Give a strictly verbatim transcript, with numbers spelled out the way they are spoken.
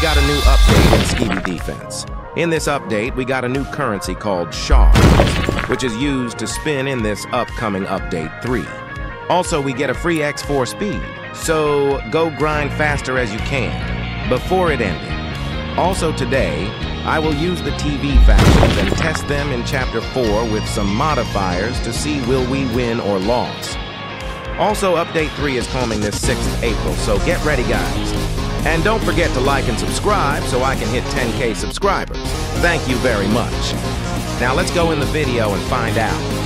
got a new update in Skibidi Defense. In this update, we got a new currency called Shards, which is used to spin in this upcoming Update three. Also, we get a free X four speed, so go grind faster as you can, before it ended. Also today, I will use the T V factions and test them in Chapter four with some modifiers to see will we win or lose. Also, Update three is coming this sixth of April, so get ready, guys. And don't forget to like and subscribe so I can hit ten K subscribers. Thank you very much. Now let's go in the video and find out.